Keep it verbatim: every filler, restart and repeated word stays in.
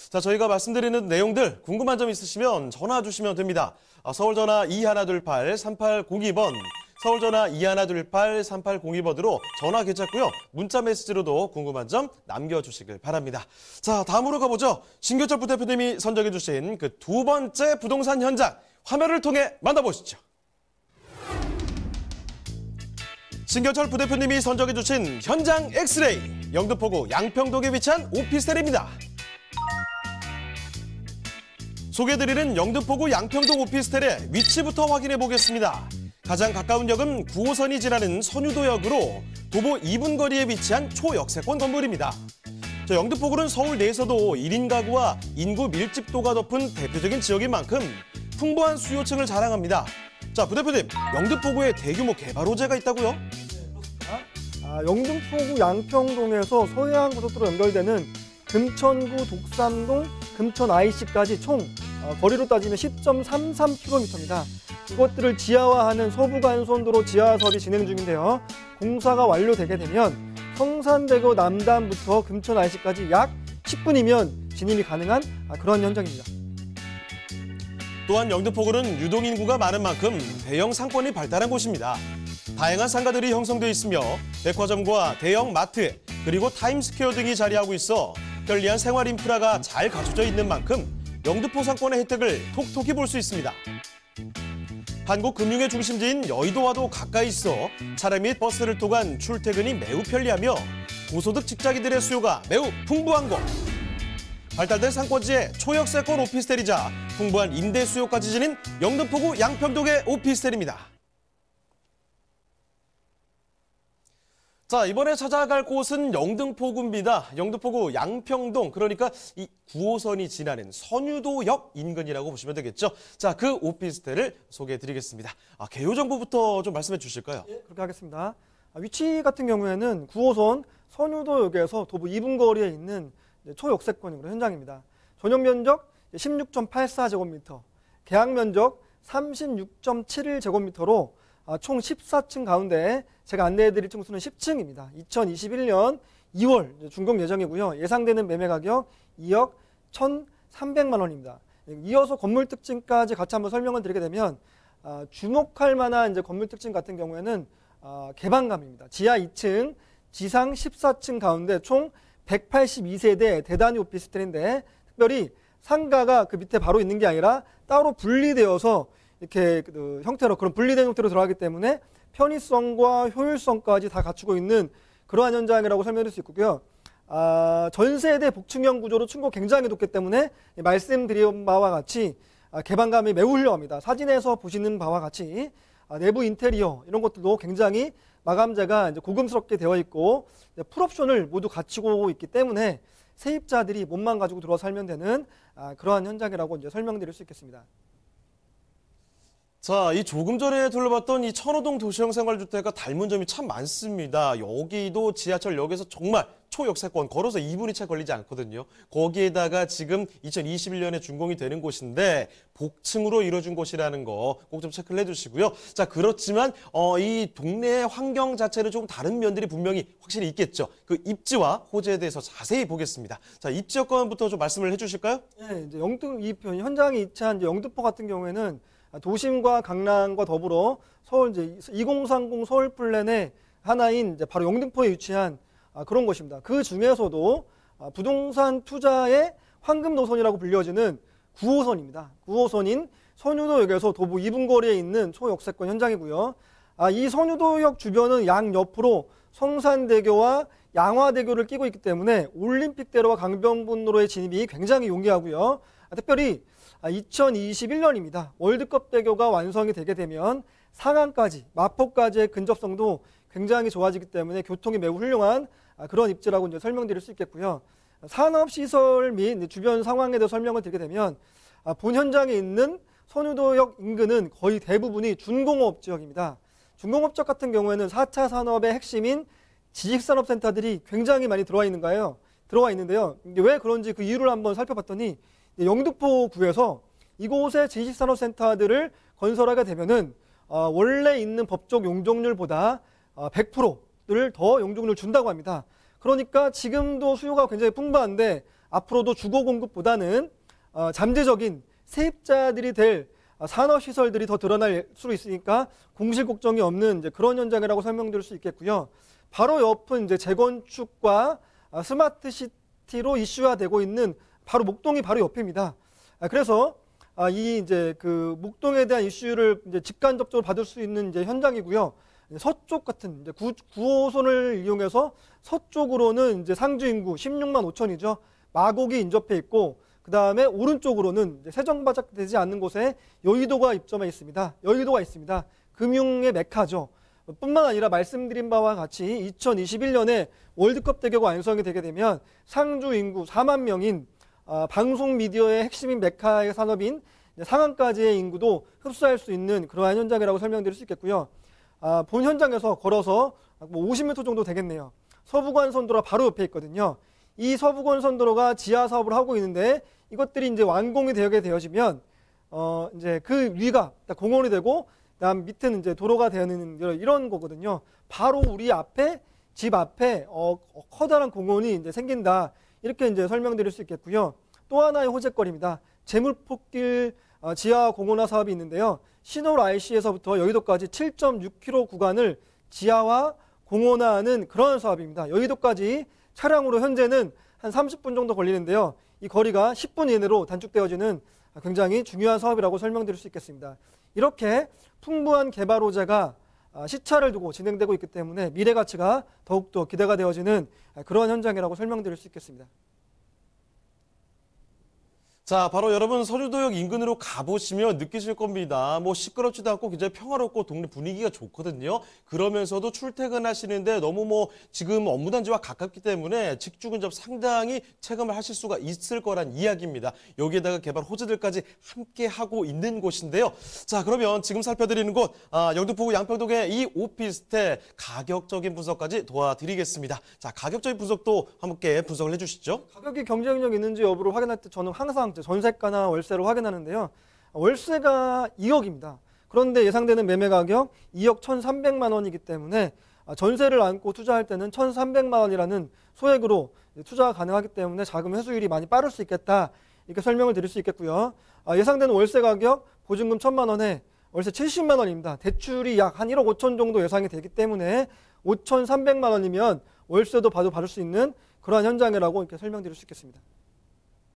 자, 저희가 말씀드리는 내용들 궁금한 점 있으시면 전화 주시면 됩니다. 아, 서울전화 이일이팔 삼팔공이 번, 서울전화 이일이팔 삼팔공이 번으로 전화 괜찮고요. 문자 메시지로도 궁금한 점 남겨주시길 바랍니다. 자, 다음으로 가보죠. 신교철 부대표님이 선정해 주신 그 두 번째 부동산 현장 화면을 통해 만나보시죠. 신교철 부대표님이 선정해 주신 현장 엑스레이, 영등포구 양평동에 위치한 오피스텔입니다. 소개해드리는 영등포구 양평동 오피스텔의 위치부터 확인해 보겠습니다. 가장 가까운 역은 구 호선이 지나는 선유도역으로 도보 이 분 거리에 위치한 초역세권 건물입니다. 저 영등포구는 서울 내에서도 일 인 가구와 인구 밀집도가 높은 대표적인 지역인 만큼 풍부한 수요층을 자랑합니다. 자, 부대표님, 영등포구에 대규모 개발 호재가 있다고요? 아, 영등포구 양평동에서 서해안 고속도로 연결되는 금천구 독삼동 금천 아이씨까지 총 어, 거리로 따지면 십 점 삼삼 킬로미터입니다. 이것들을 지하화하는 서부간선도로 지하 사업이 진행 중인데요. 공사가 완료되게 되면 성산대교 남단부터 금천 아이씨까지 약 십 분이면 진입이 가능한 그런 현장입니다. 또한 영등포구는 유동인구가 많은 만큼 대형 상권이 발달한 곳입니다. 다양한 상가들이 형성되어 있으며 백화점과 대형 마트, 그리고 타임스퀘어 등이 자리하고 있어 편리한 생활 인프라가 잘 갖춰져 있는 만큼 영등포 상권의 혜택을 톡톡히 볼 수 있습니다. 한국 금융의 중심지인 여의도와도 가까이 있어 차량 및 버스를 통한 출퇴근이 매우 편리하며 고소득 직장인들의 수요가 매우 풍부한 곳. 발달된 상권지의 초역세권 오피스텔이자 풍부한 임대 수요까지 지닌 영등포구 양평동의 오피스텔입니다. 자, 이번에 찾아갈 곳은 영등포구입니다. 영등포구 양평동, 그러니까 이 구 호선이 지나는 선유도역 인근이라고 보시면 되겠죠. 자, 그 오피스텔을 소개해드리겠습니다. 아, 개요 정보부터 좀 말씀해 주실까요? 예, 그렇게 하겠습니다. 아, 위치 같은 경우에는 구 호선 선유도역에서 도보 이 분 거리에 있는 초역세권으로 현장입니다. 전용 면적 십육 점 팔사 제곱미터, 계약 면적 삼십육 점 칠일 제곱미터로 총 십사 층 가운데 제가 안내해드릴 층수는 십 층입니다. 이천이십일 년 이월 준공 예정이고요. 예상되는 매매 가격 이억 천삼백만 원입니다. 이어서 건물 특징까지 같이 한번 설명을 드리게 되면 주목할 만한 이제 건물 특징 같은 경우에는 개방감입니다. 지하 이 층, 지상 십사 층 가운데 총 백팔십이 세대 대단위 오피스텔인데 특별히 상가가 그 밑에 바로 있는 게 아니라 따로 분리되어서 이렇게 그 형태로 그런 분리된 형태로 들어가기 때문에 편의성과 효율성까지 다 갖추고 있는 그러한 현장이라고 설명드릴 수 있고요. 아, 전 세대 복층형 구조로 층고 굉장히 높기 때문에 말씀드린 바와 같이 아, 개방감이 매우 훌륭합니다. 사진에서 보시는 바와 같이 아, 내부 인테리어 이런 것들도 굉장히 마감재가 이제 고급스럽게 되어 있고 풀옵션을 모두 갖추고 있기 때문에 세입자들이 몸만 가지고 들어와 살면 되는 아, 그러한 현장이라고 이제 설명드릴 수 있겠습니다. 자, 이 조금 전에 둘러봤던 이 천호동 도시형 생활주택과 닮은 점이 참 많습니다. 여기도 지하철역에서 정말 초역세권, 걸어서 이 분이 채 걸리지 않거든요. 거기에다가 지금 이천이십일 년에 준공이 되는 곳인데 복층으로 이루어진 곳이라는 거 꼭 좀 체크를 해주시고요. 자, 그렇지만 어, 이 동네의 환경 자체는 조금 다른 면들이 분명히 확실히 있겠죠. 그 입지와 호재에 대해서 자세히 보겠습니다. 자, 입지 여건부터 좀 말씀을 해주실까요? 네, 이제 영등 이 현장이 위치한 이제 영등포 같은 경우에는 도심과 강남과 더불어 서울 이제 이공삼공 서울 플랜의 하나인 이제 바로 영등포에 위치한 그런 곳입니다. 그 중에서도 부동산 투자의 황금 노선이라고 불려지는 구 호선입니다. 구 호선인 선유도역에서 도보 이 분 거리에 있는 초역세권 현장이고요. 이 선유도역 주변은 양옆으로 성산대교와 양화대교를 끼고 있기 때문에 올림픽대로와 강변북로의 진입이 굉장히 용이하고요. 특별히 이천이십일 년입니다. 월드컵 대교가 완성이 되게 되면 상암까지, 마포까지의 근접성도 굉장히 좋아지기 때문에 교통이 매우 훌륭한 그런 입지라고 이제 설명드릴 수 있겠고요. 산업시설 및 주변 상황에 대해 설명을 드리게 되면 본 현장에 있는 선유도역 인근은 거의 대부분이 준공업 지역입니다. 준공업 지역 같은 경우에는 사 차 산업의 핵심인 지식산업센터들이 굉장히 많이 들어와 있는가요? 들어와 있는데요. 이게 왜 그런지 그 이유를 한번 살펴봤더니 영등포구에서 이곳의 지식산업센터들을 건설하게 되면은 어, 원래 있는 법적 용적률보다 어, 백 퍼센트를 더 용적률을 준다고 합니다. 그러니까 지금도 수요가 굉장히 풍부한데 앞으로도 주거 공급보다는 어, 잠재적인 세입자들이 될 산업시설들이 더 드러날 수 있으니까 공실 걱정이 없는 이제 그런 현장이라고 설명드릴 수 있겠고요. 바로 옆은 이제 재건축과 스마트 시티로 이슈화되고 있는 바로 목동이 바로 옆입니다. 그래서 이 이제 그 목동에 대한 이슈를 이제 직간접적으로 받을 수 있는 이제 현장이고요. 서쪽 같은 이제 구 호선을 이용해서 서쪽으로는 이제 상주 인구 십육만 오천이죠. 마곡이 인접해 있고, 그 다음에 오른쪽으로는 이제 세정바닥되지 않는 곳에 여의도가 입점해 있습니다. 여의도가 있습니다. 금융의 메카죠. 뿐만 아니라 말씀드린 바와 같이 이천이십일 년에 월드컵 대교가 완성이 되게 되면 상주 인구 사만 명인 어, 방송 미디어의 핵심인 메카의 산업인 상암까지의 인구도 흡수할 수 있는 그러한 현장이라고 설명드릴 수 있겠고요. 아, 본 현장에서 걸어서 뭐 오십 미터 정도 되겠네요. 서부간선도로가 바로 옆에 있거든요. 이 서부간선도로가 지하 사업을 하고 있는데 이것들이 이제 완공이 되게 되어지면 어 이제 그 위가 공원이 되고 그다음 밑에는 이제 도로가 되는 이런 거거든요. 바로 우리 앞에 집 앞에 어, 커다란 공원이 이제 생긴다. 이렇게 이제 설명드릴 수 있겠고요. 또 하나의 호재거리입니다. 제물폭길 어, 지하 공원화 사업이 있는데요. 신월 아이씨에서부터 여의도까지 칠 점 육 킬로미터 구간을 지하화 공원화하는 그런 사업입니다. 여의도까지 차량으로 현재는 한 삼십 분 정도 걸리는데요. 이 거리가 십 분 이내로 단축되어지는 굉장히 중요한 사업이라고 설명드릴 수 있겠습니다. 이렇게 풍부한 개발 호재가 시차를 두고 진행되고 있기 때문에 미래 가치가 더욱더 기대가 되어지는 그런 현장이라고 설명드릴 수 있겠습니다. 자, 바로 여러분 서류도역 인근으로 가보시면 느끼실 겁니다. 뭐 시끄럽지도 않고 굉장히 평화롭고 동네 분위기가 좋거든요. 그러면서도 출퇴근하시는데 너무 뭐 지금 업무 단지와 가깝기 때문에 직주 근접 상당히 체감을 하실 수가 있을 거란 이야기입니다. 여기에다가 개발 호재들까지 함께 하고 있는 곳인데요. 자, 그러면 지금 살펴드리는 곳 아, 영등포구 양평동의 이 오피스텔 가격적인 분석까지 도와드리겠습니다. 자, 가격적인 분석도 함께 분석을 해주시죠. 가격이 경쟁력 있는지 여부를 확인할 때 저는 항상 전세가나 월세로 확인하는데요. 월세가 이억입니다. 그런데 예상되는 매매 가격 이억 천삼백만 원이기 때문에 전세를 안고 투자할 때는 천삼백만 원이라는 소액으로 투자가 가능하기 때문에 자금 회수율이 많이 빠를 수 있겠다. 이렇게 설명을 드릴 수 있겠고요. 예상되는 월세 가격 보증금 천만 원에 월세 칠십만 원입니다. 대출이 약 한 일억 오천 정도 예상이 되기 때문에 오천삼백만 원이면 월세도 바로 받을 수 있는 그러한 현장이라고 이렇게 설명드릴 수 있겠습니다.